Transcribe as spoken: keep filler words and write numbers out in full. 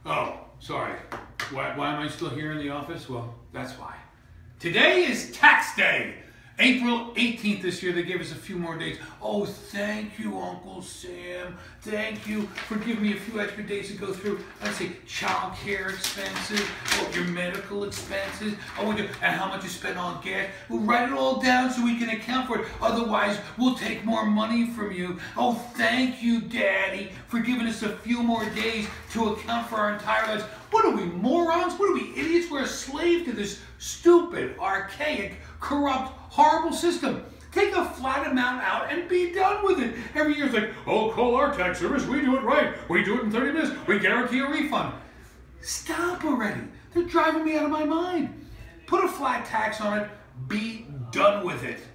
Oh, sorry. Why, why am I still here in the office? Well, that's why. Today is tax day. April eighteenth this year. They gave us a few more days. Oh, thank you, Uncle Sam. Thank you for giving me a few extra days to go through, let's see, child care expenses, oh, your medical expenses, oh, and how much you spend on gas. We'll write it all down so we can account for it. Otherwise, we'll take more money from you. Oh, thank you, Daddy, for giving us a few more days to account for our entire lives. What are we, morons? What are we, idiots? We're a slave to this stupid, archaic, corrupt, horrible system. Take a flat amount out and be done with it. Every year it's like, oh, call our tax service. We do it right. We do it in thirty minutes. We guarantee a refund. Stop already. They're driving me out of my mind. Put a flat tax on it. Be done with it.